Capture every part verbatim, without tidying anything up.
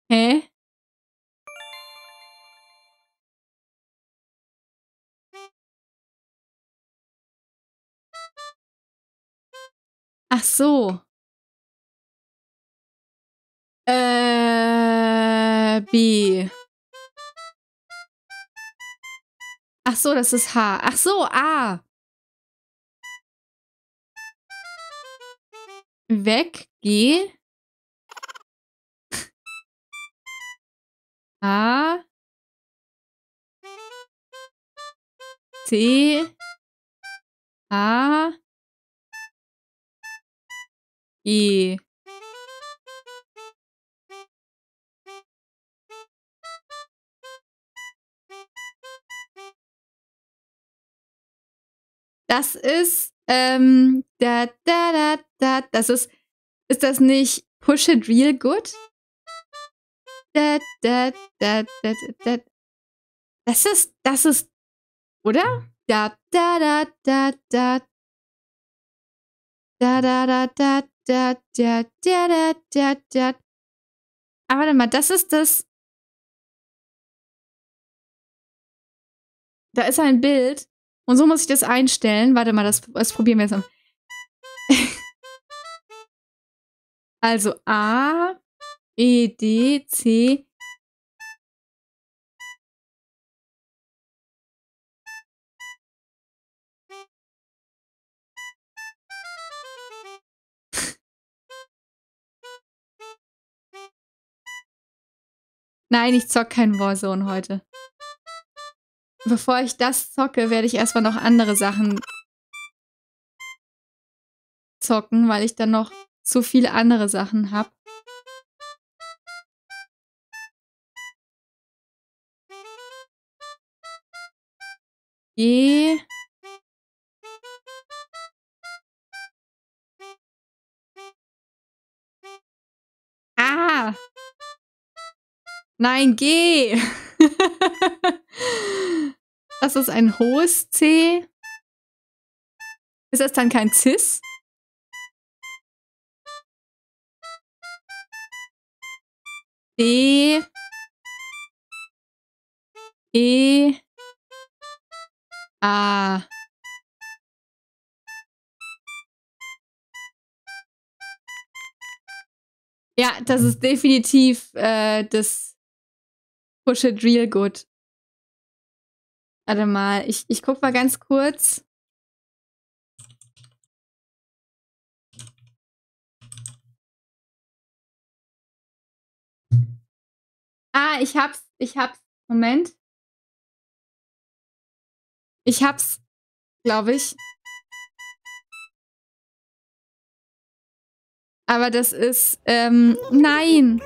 Hä? Ach so. Äh, B. Ach so, das ist H. Ach so, A. Weg, G. A. C. A. E. Das ist, ähm, da, da, da, da, das ist, ist das nicht Push It Real Good? Da, da, da, da, da. Das ist, das ist, oder? Da, da, da, da, da. Da, da, da, da, da, da, da, da, da, da. Aber warte mal, das ist das. Da ist ein Bild. Und so muss ich das einstellen. Warte mal, das, das probieren wir jetzt mal. Also A, E, D, C. Nein, ich zock kein Warzone heute. Bevor ich das zocke, werde ich erstmal noch andere Sachen zocken, weil ich dann noch zu viele andere Sachen habe. G. Ah! Nein, G! Das ist ein hohes C. Ist das dann kein Cis? D. E. A. Ja, das ist definitiv äh, das Push It Real Good. Warte mal, ich, ich guck mal ganz kurz. Ah, ich hab's, ich hab's. Moment. Ich hab's, glaube ich. Aber das ist, ähm, nein.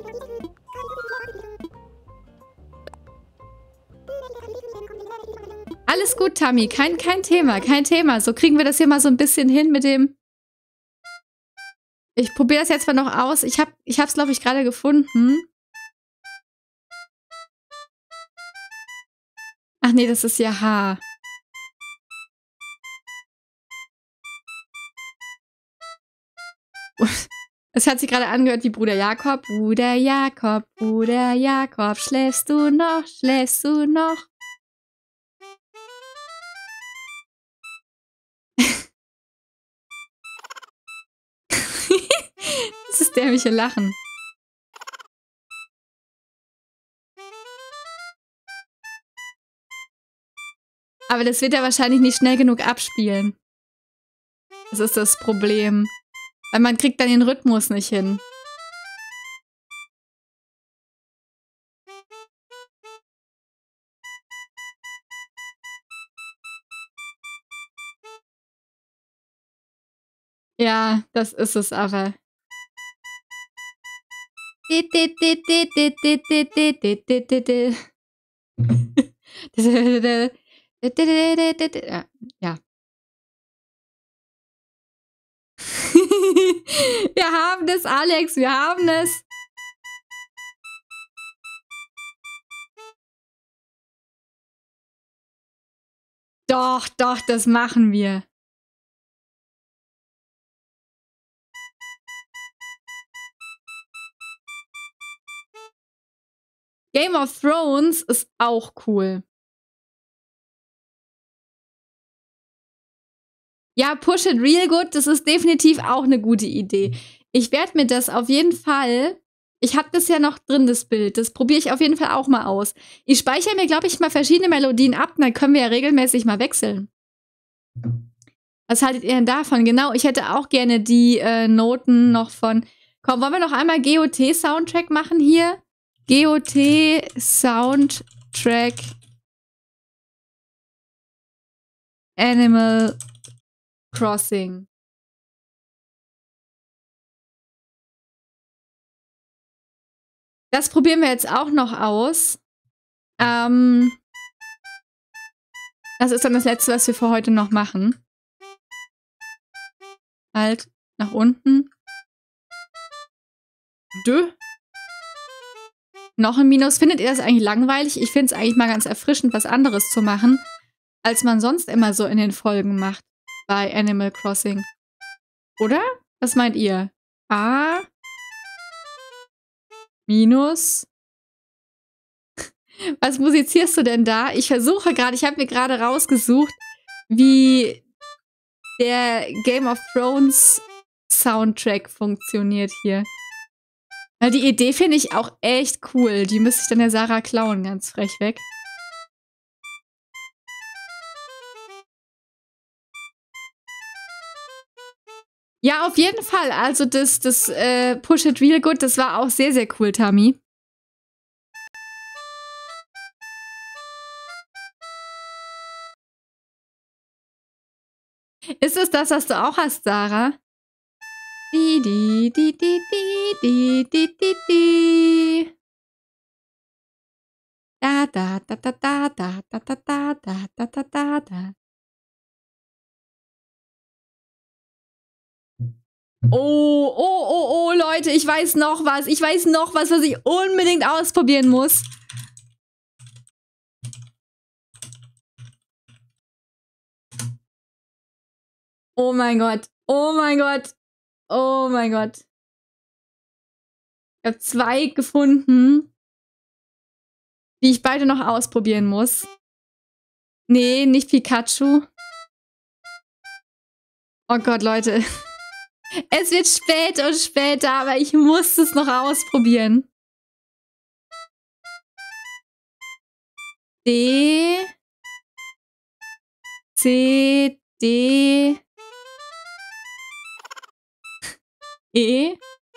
Alles gut, Tammy. Kein, kein Thema, kein Thema. So kriegen wir das hier mal so ein bisschen hin mit dem... Ich probiere das jetzt mal noch aus. Ich hab, ich hab's, glaube ich, gerade gefunden. Ach nee, das ist ja H. Es hat sich gerade angehört wie Bruder Jakob. Bruder Jakob, Bruder Jakob, schläfst du noch, schläfst du noch? Das ist dämliche Lachen. Aber das wird er wahrscheinlich nicht schnell genug abspielen. Das ist das Problem. Weil man kriegt dann den Rhythmus nicht hin. Ja, das ist es aber. Ja. Wir haben es, Alex, wir haben es. Doch, doch, das machen wir. Game of Thrones ist auch cool. Ja, Push It Real Good, das ist definitiv auch eine gute Idee. Ich werde mir das auf jeden Fall, ich habe das ja noch drin, das Bild, das probiere ich auf jeden Fall auch mal aus. Ich speichere mir, glaube ich, mal verschiedene Melodien ab, dann können wir ja regelmäßig mal wechseln. Was haltet ihr denn davon? Genau, ich hätte auch gerne die äh, Noten noch von, komm, wollen wir noch einmal G O T-Soundtrack machen hier? G O T-Soundtrack Animal Crossing. Das probieren wir jetzt auch noch aus. Ähm, das ist dann das Letzte, was wir für heute noch machen. Halt, nach unten. Dö. Noch ein Minus. Findet ihr das eigentlich langweilig? Ich finde es eigentlich mal ganz erfrischend, was anderes zu machen, als man sonst immer so in den Folgen macht bei Animal Crossing. Oder? Was meint ihr? A. Minus. Was musizierst du denn da? Ich versuche gerade, ich habe mir gerade rausgesucht, wie der Game of Thrones Soundtrack funktioniert hier. Weil die Idee finde ich auch echt cool. Die müsste ich dann der Sarah klauen, ganz frech weg. Ja, auf jeden Fall. Also das, das äh, Push It Real Good, das war auch sehr, sehr cool, Tami. Ist es das, was du auch hast, Sarah? Di, di, di, di, di, di, di, di. Da, da, da, da, da, da, da, da, da, da, da, da, da, da. Oh, oh, oh, oh, Leute, ich weiß noch was. Ich weiß noch was, was ich unbedingt ausprobieren muss. Oh mein Gott. Oh mein Gott. Oh mein Gott. Ich habe zwei gefunden, die ich beide noch ausprobieren muss. Nee, nicht Pikachu. Oh Gott, Leute. Es wird später und später, aber ich muss es noch ausprobieren. D. C. D. E.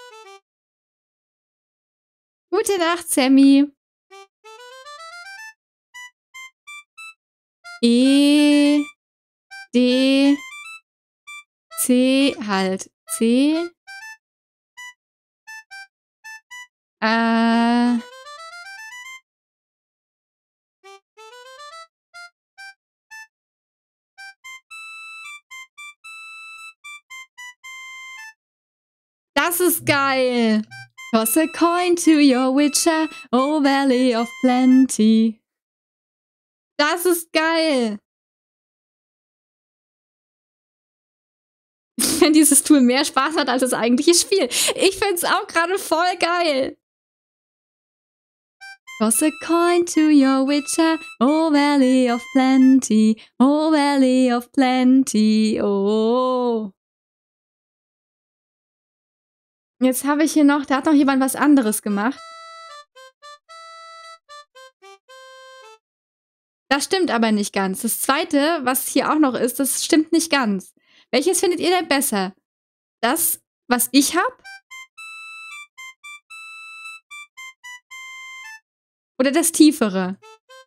Gute Nacht, Sammy. E. D. C. Halt. C. Äh. Das ist geil. Toss a coin to your witcher, oh Valley of Plenty. Das ist geil. Wenn dieses Tool mehr Spaß hat als das eigentliche Spiel. Ich find's auch gerade voll geil. Toss a coin to your witcher, oh Valley of Plenty, oh Valley of Plenty, oh. Jetzt habe ich hier noch, da hat noch jemand was anderes gemacht. Das stimmt aber nicht ganz. Das zweite, was hier auch noch ist, das stimmt nicht ganz. Welches findet ihr denn besser? Das, was ich habe? Oder das tiefere?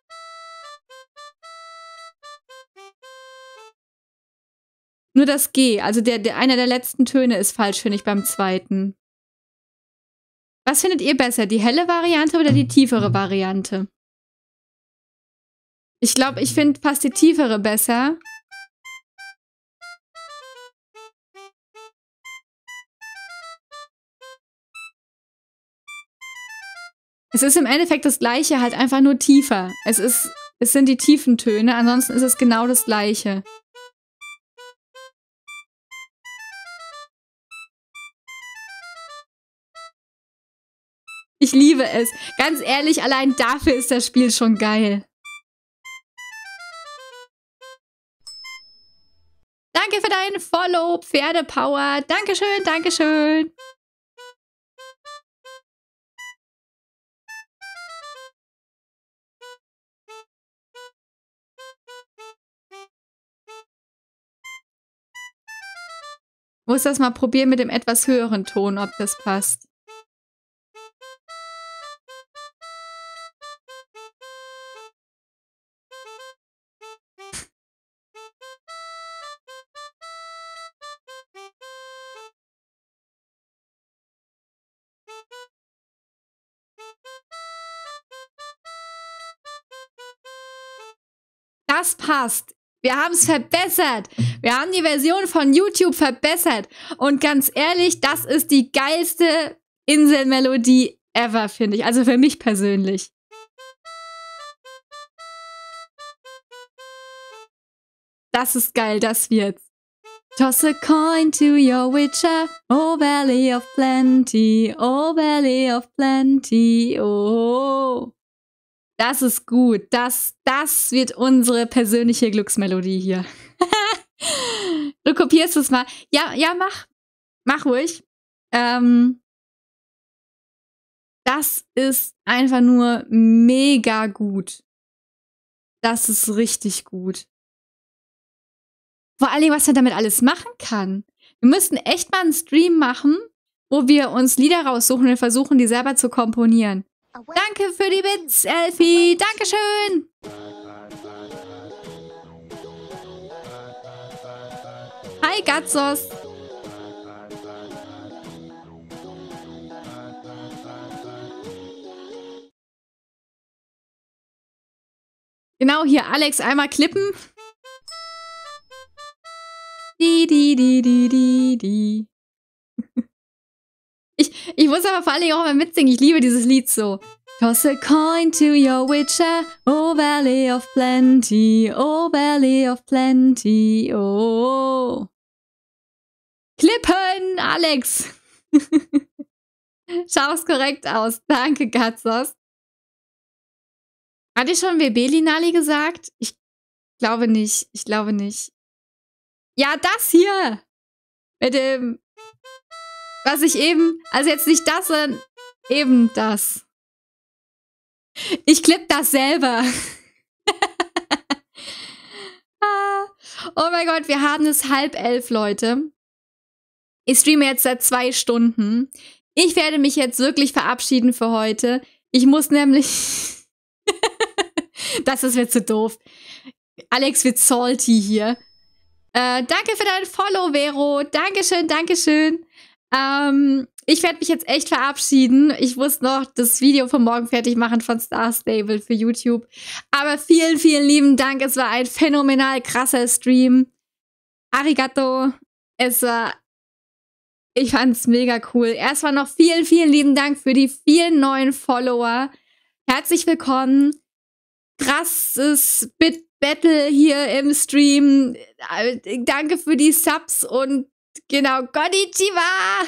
Nur das G, also der, der, einer der letzten Töne ist falsch, finde ich, beim zweiten. Was findet ihr besser, die helle Variante oder die tiefere Variante? Ich glaube, ich finde fast die tiefere besser. Es ist im Endeffekt das Gleiche, halt einfach nur tiefer. Es ist, es sind die tiefen Töne, ansonsten ist es genau das Gleiche. Ich liebe es. Ganz ehrlich, allein dafür ist das Spiel schon geil. Danke für deinen Follow, Pferdepower. Dankeschön, Dankeschön. Muss das mal probieren mit dem etwas höheren Ton, ob das passt. Das passt. Wir haben es verbessert. Wir haben die Version von YouTube verbessert. Und ganz ehrlich, das ist die geilste Inselmelodie ever, finde ich. Also für mich persönlich. Das ist geil, das wird's. Toss a coin to your witcher, oh Valley of Plenty, oh Valley of Plenty, oh. Das ist gut. Das, das wird unsere persönliche Glücksmelodie hier. Du kopierst es mal. Ja, ja, mach. Mach ruhig. Ähm, das ist einfach nur mega gut. Das ist richtig gut. Vor allem, was man damit alles machen kann. Wir müssten echt mal einen Stream machen, wo wir uns Lieder raussuchen und versuchen, die selber zu komponieren. Danke für die Bits, Elfie. Dankeschön. Hi, Gatzos. Genau, hier, Alex, einmal klippen. Die, die, die, die, die, die. Ich, ich muss aber vor allen Dingen auch mal mitsingen. Ich liebe dieses Lied so. Toss a coin to your witcher, oh Valley of Plenty, oh Valley of Plenty, oh. Klippen, Alex. Schaust korrekt aus. Danke, Gatzos. Hat ich schon W B-Linali gesagt? Ich glaube nicht. Ich glaube nicht. Ja, das hier. Mit dem, was ich eben, also jetzt nicht das, sondern eben das. Ich klipp das selber. Oh mein Gott, wir haben es halb elf, Leute. Ich streame jetzt seit zwei Stunden. Ich werde mich jetzt wirklich verabschieden für heute. Ich muss nämlich... Das ist mir zu doof. Alex wird salty hier. Äh, danke für dein Follow, Vero. Dankeschön, Dankeschön. Ähm, ich werde mich jetzt echt verabschieden. Ich muss noch das Video von morgen fertig machen von Star Stable für YouTube. Aber vielen, vielen lieben Dank. Es war ein phänomenal krasser Stream. Arigato. Es war... Ich fand's mega cool. Erstmal noch vielen, vielen lieben Dank für die vielen neuen Follower. Herzlich willkommen. Krasses Bit-Battle hier im Stream. Danke für die Subs und genau, Konnichiwa!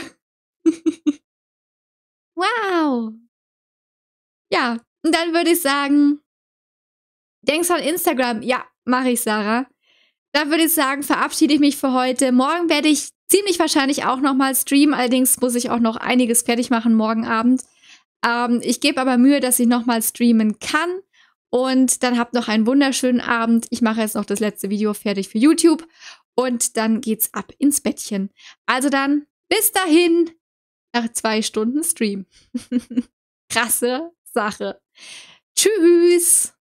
Wow! Ja, und dann würde ich sagen, denkst an Instagram? Ja, mache ich, Sarah. Dann würde ich sagen, verabschiede ich mich für heute. Morgen werde ich ziemlich wahrscheinlich auch nochmal streamen. Allerdings muss ich auch noch einiges fertig machen morgen Abend. Ähm, ich gebe aber Mühe, dass ich nochmal streamen kann. Und dann habt noch einen wunderschönen Abend. Ich mache jetzt noch das letzte Video fertig für YouTube. Und dann geht's ab ins Bettchen. Also dann, bis dahin, nach zwei Stunden Stream. Krasse Sache. Tschüss!